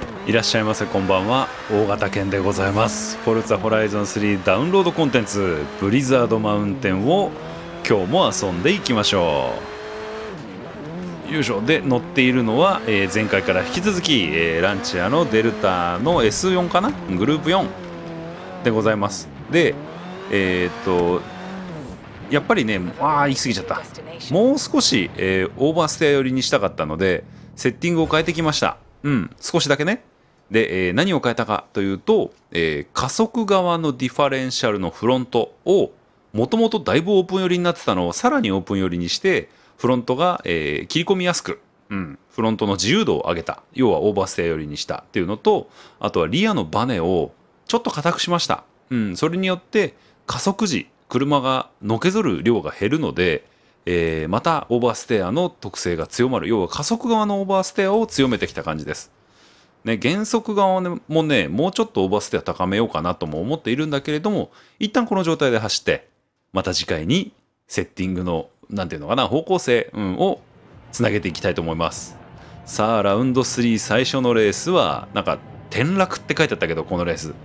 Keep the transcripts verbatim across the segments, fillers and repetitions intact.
いらっしゃいませ、こんばんは。大型犬でございます。フォルツァホライゾンスリーダウンロードコンテンツブリザードマウンテンを今日も遊んでいきましょう。よいしょ。で乗っているのは、えー前回から引き続き、えーランチアのデルタの エスよん かな、グループよんでございます。でえーっとやっぱりね、ああ言い過ぎちゃった。もう少し、えーオーバーステア寄りにしたかったのでセッティングを変えてきました。うん少しだけね。で、えー何を変えたかというと、えー加速側のディファレンシャルのフロントをもともとだいぶオープン寄りになってたのをさらにオープン寄りにしてフロントが、えー切り込みやすく、うん、フロントの自由度を上げた、要はオーバーステア寄りにしたっていうのと、あとはリアのバネをちょっと硬くしました。うん、それによって加速時車がのけぞる量が減るので、えーまたオーバーステアの特性が強まる、要は加速側のオーバーステアを強めてきた感じです。ね、減速側もね、もうちょっとオーバーステア高めようかなとも思っているんだけれども、一旦この状態で走って、また次回にセッティングの、なんていうのかな、方向性、うん、をつなげていきたいと思います。さあ、ラウンドスリー最初のレースは、なんか、転落って書いてあったけど、このレース。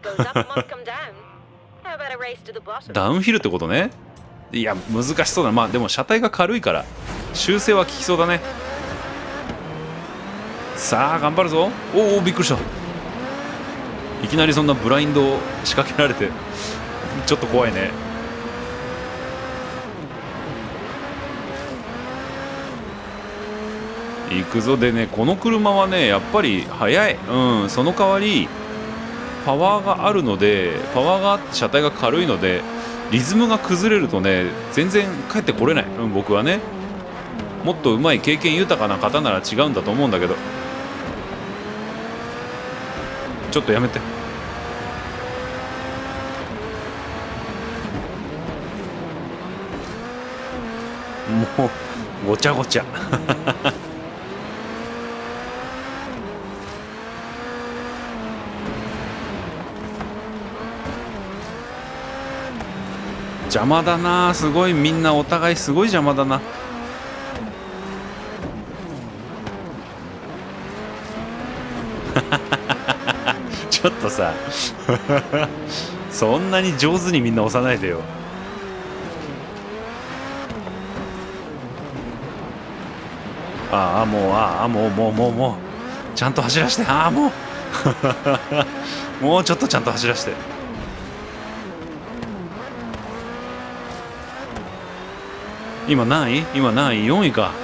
ダウンヒルってことね。いや、難しそうだな。まあ、でも車体が軽いから、修正は効きそうだね。さあ頑張るぞ。おおびっくりした。いきなりそんなブラインドを仕掛けられてちょっと怖いね。行くぞ。でね、この車はねやっぱり速い。うん、その代わりパワーがあるので、パワーがあって車体が軽いのでリズムが崩れるとね全然帰ってこれない。うん、僕はねもっと上手い経験豊かな方なら違うんだと思うんだけど、ちょっとやめて。もうごちゃごちゃ邪魔だな、すごい。みんなお互いすごい邪魔だな。ちょっとさそんなに上手にみんな押さないでよ。ああもうああもうもうもうもうちゃんと走らして。ああもうもうちょっとちゃんと走らして。今何位？今何位？よんいか。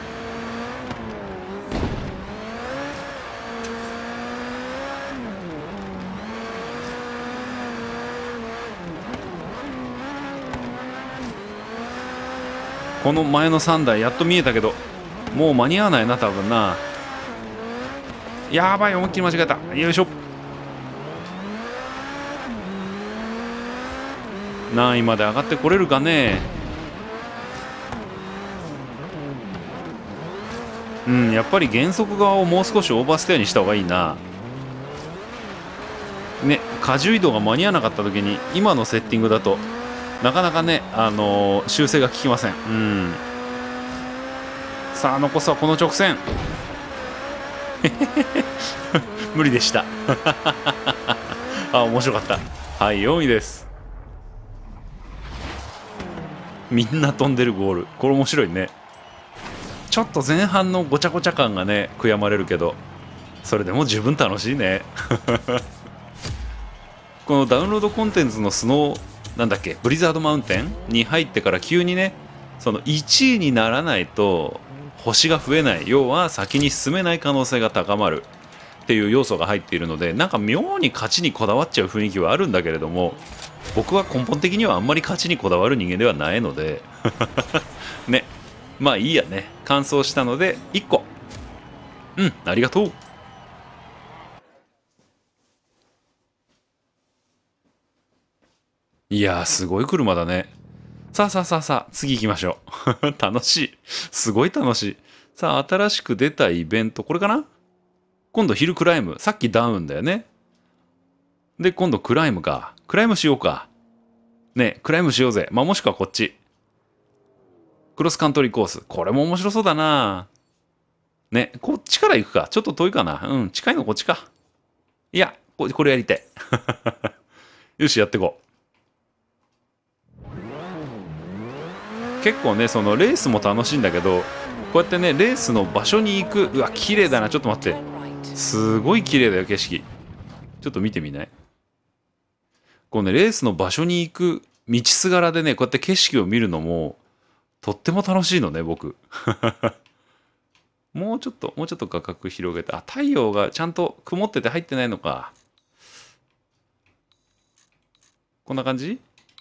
この前のさんだいやっと見えたけどもう間に合わないな多分な。やばい、思いっきり間違えた。よいしょ。何位まで上がってこれるかね。うん、やっぱり減速側をもう少しオーバーステアにした方がいいな。ね、荷重移動が間に合わなかった時に今のセッティングだとなかなかね、あのー修正が効きません。うん。さあ残すはこの直線無理でしたあ、面白かった。はい、よんいです。みんな飛んでるゴール。これ面白いね。ちょっと前半のごちゃごちゃ感がね悔やまれるけど、それでも十分楽しいねこのダウンロードコンテンツのスノーなんだっけ、ブリザードマウンテンに入ってから急にね、そのいちいにならないと星が増えない、要は先に進めない可能性が高まるっていう要素が入っているので、なんか妙に勝ちにこだわっちゃう雰囲気はあるんだけれども、僕は根本的にはあんまり勝ちにこだわる人間ではないのでね、まあいいやね。完走したのでいっこ。うん、ありがとう。いやーすごい車だね。さあさあさあさあ次行きましょう楽しい。すごい楽しい。さあ新しく出たイベント、これかな。今度ヒルクライム。さっきダウンだよね。で今度クライムか。クライムしようかね。クライムしようぜ。まあもしくはこっちクロスカントリーコース。これも面白そうだな。 ね、こっちから行くか。ちょっと遠いかな。うん、近いのこっちか。いや、ここれやりたい。よし、やっていこう。結構ね、そのレースも楽しいんだけど、こうやってね、レースの場所に行く。うわ、綺麗だな。ちょっと待って。すごい綺麗だよ、景色。ちょっと見てみない？こうね、レースの場所に行く道すがらでね、こうやって景色を見るのも、とっても楽しいのね、僕。もうちょっと、もうちょっと画角広げて、あ、太陽がちゃんと曇ってて入ってないのか。こんな感じ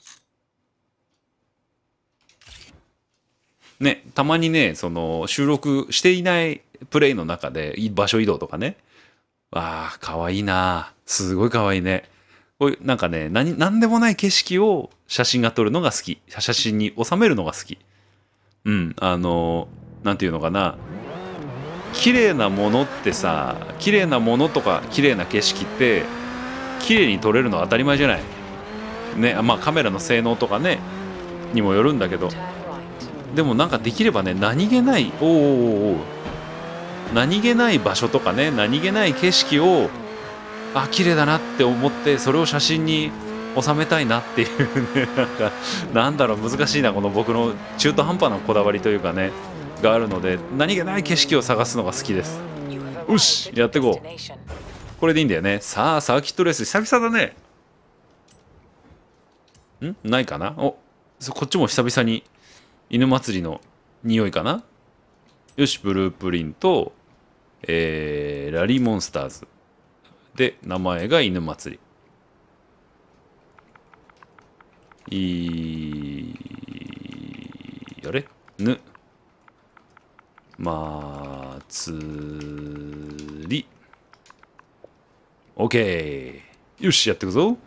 ね、たまにね、その、収録していないプレイの中で、場所移動とかね。わあ、かわいいな。すごいかわいいね。こういう、なんかね、何、なんでもない景色を写真が撮るのが好き。写真に収めるのが好き。うん、あの、なんていうのかな。綺麗なものってさ、綺麗なものとか綺麗な景色って綺麗に撮れるのは当たり前じゃない。ね、まあカメラの性能とかねにもよるんだけど、でもなんかできればね、何気ないおーおーおー何気ない場所とかね、何気ない景色をあ綺麗だなって思ってそれを写真に収めたいなっていうね、なんかなんだろう、難しいな、この僕の中途半端なこだわりというかねがあるので、何気ない景色を探すのが好きです。よし、やっていこう。これでいいんだよね。さあサーキットレース久々だね。んないかな。お、こっちも久々に犬祭りの匂いかな。よし、ブループリンと、えー、ラリーモンスターズで名前が犬祭り。いーあれぬまつり。オッケー。よし、やっていくぞ。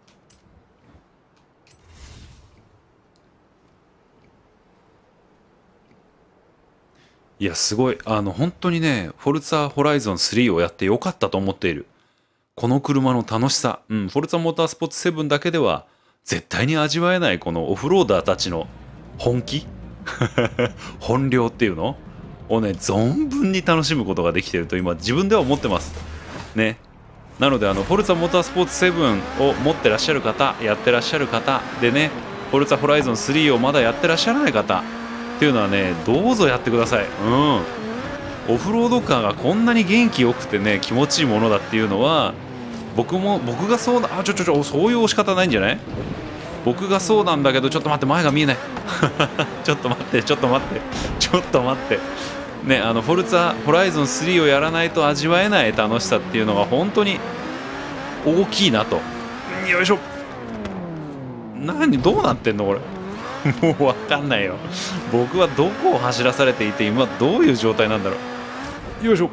いや、すごい。あの、本当にね、フォルツァホライゾンスリーをやってよかったと思っている。この車の楽しさ。うん、フォルツァモータースポーツセブンだけでは絶対に味わえないこのオフローダーたちの本気本領っていうのをね、存分に楽しむことができていると今自分では思ってます。ね。なので、あの、フォルツァモータースポーツセブンを持ってらっしゃる方、やってらっしゃる方でね、フォルツァホライゾンスリーをまだやってらっしゃらない方っていうのはね、どうぞやってください。うん。オフロードカーがこんなに元気よくてね、気持ちいいものだっていうのは、僕も、僕がそうだ、あ、ちょちょちょ、そういう押し方ないんじゃない？僕がそうなんだけど、ちょっと待って、前が見えない。ちょっと待って、ちょっと待って、ちょっと待って。ね、あの、フォルツァホライゾンスリーをやらないと味わえない楽しさっていうのが本当に大きいなと。よいしょ。何、どうなってんのこれ。もうわかんないよ。僕はどこを走らされていて、今どういう状態なんだろう。よいしょ。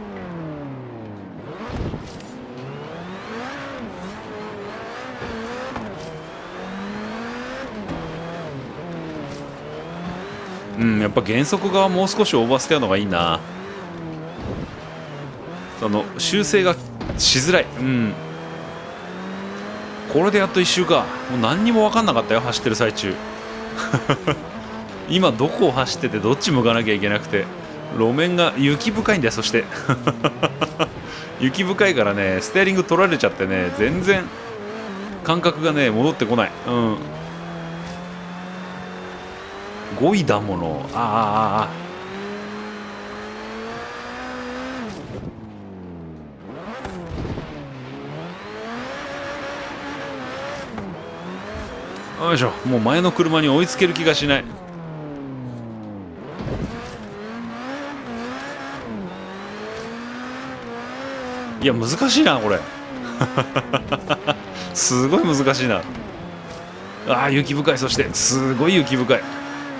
うん、やっぱ減速がもう少しオーバーステアの方がいいな。その修正がしづらい。うん、これでやっと一周か。もう何にも分かんなかったよ、走ってる最中。今どこを走っててどっち向かなきゃいけなくて、路面が雪深いんだよ。そして雪深いからね、ステアリング取られちゃってね、全然感覚がね戻ってこない。うん、ごいだもの。あああああ、よいしょ。もう前の車に追いつける気がしない。いや、難しいなこれ。すごい難しいな。ああ、雪深い。そしてすごい雪深い。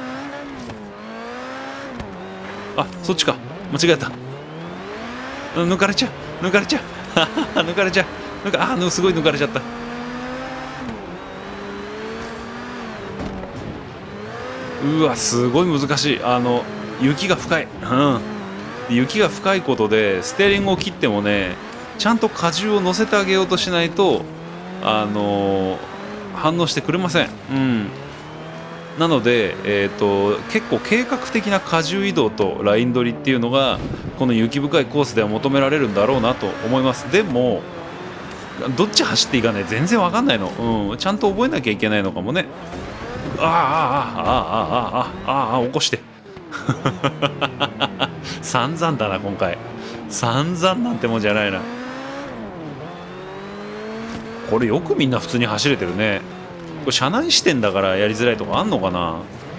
あ、そっちか。間違えた。抜かれちゃう、抜かれちゃう。抜かれちゃう。抜か、ああ、すごい抜かれちゃった。うわ、すごい難しい。あの、雪が深い。うん。雪が深いことでステーリングを切ってもね、ちゃんと荷重を乗せてあげようとしないと、あのー、反応してくれません。うん。 なので、えー、と結構計画的な荷重移動とライン取りっていうのがこの雪深いコースでは求められるんだろうなと思います。でもどっち走っていいかね全然わかんないの、うん、ちゃんと覚えなきゃいけないのかもね。ああああああああああ起こして散々だな今回。散々なんてもんじゃないな。これよくみんな普通に走れてるね。これ車内視点だからやりづらいとかあんのかな。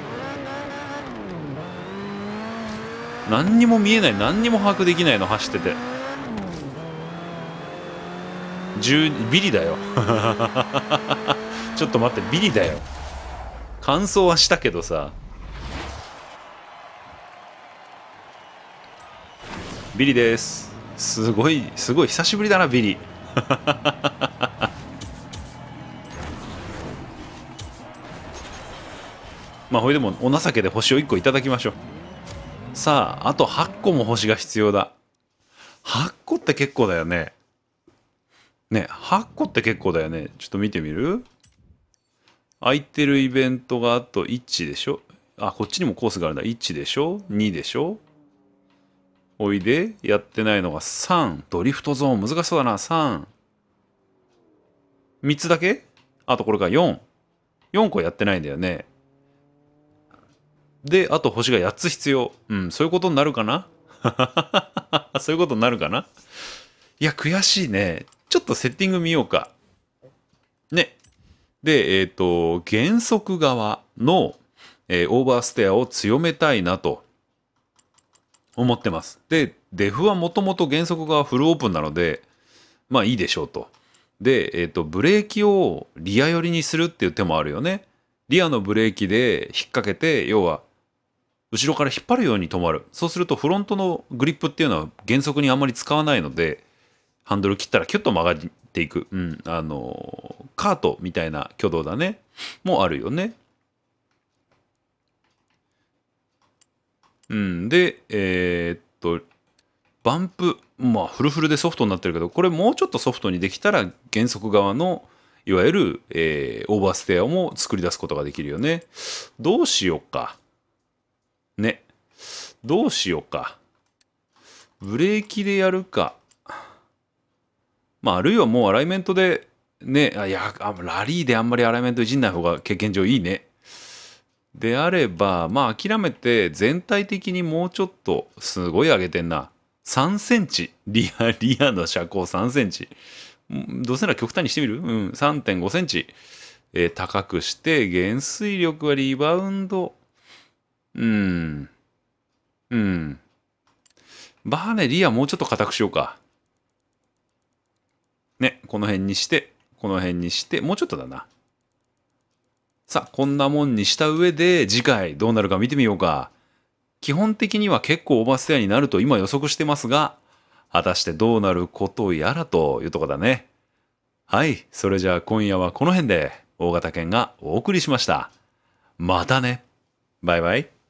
何にも見えない、何にも把握できないの走っててビリだよちょっと待ってビリだよ。完走はしたけどさビリです。すごいすごい久しぶりだなビリまあほいでもお情けで星をいっこいただきましょう。さああとはっこも星が必要だ。はっこって結構だよね。ねはっこって結構だよね。ちょっと見てみる。空いてるイベントがあといちでしょ。あこっちにもコースがあるんだ。いちでしょにでしょ。おいでやってないのがさん。ドリフトゾーン難しそうだな。さん みっつだけ。あとこれがよん。よんこやってないんだよね。であと星がやっつ必要。うんそういうことになるかなそういうことになるかな。いや悔しいね。ちょっとセッティング見ようかね。でえっ、ー、と減速側の、えー、オーバーステアを強めたいなと思ってます。でデフはもともと減速側フルオープンなのでまあいいでしょうと。で、えーと、ブレーキをリア寄りにするっていう手もあるよね。リアのブレーキで引っ掛けて要は後ろから引っ張るように止まる。そうするとフロントのグリップっていうのは減速にあんまり使わないのでハンドル切ったらキュッと曲がっていく、うん、あのカートみたいな挙動だねもあるよね。うん、でえー、っとバンプまあフルフルでソフトになってるけどこれもうちょっとソフトにできたら減速側のいわゆる、えー、オーバーステアも作り出すことができるよね。どうしようかね。どうしようか。ブレーキでやるか。まああるいはもうアライメントでね、あいやあラリーであんまりアライメントいじんない方が経験上いいね。であればまあ諦めて全体的にもうちょっとすごい上げてんな。さんセンチリアリアの車高さんセンチ。どうせなら極端にしてみる。うん さんてんごセンチ、えー、高くして減衰力はリバウンドうんうんバーネリアもうちょっと硬くしようかね。この辺にしてこの辺にしてもうちょっとだな。さあこんなもんにした上で次回どうなるか見てみようか。基本的には結構オーバーステアになると今予測してますが果たしてどうなることやらというとこだね。はい、それじゃあ今夜はこの辺で大型犬がお送りしました。またね。バイバイ。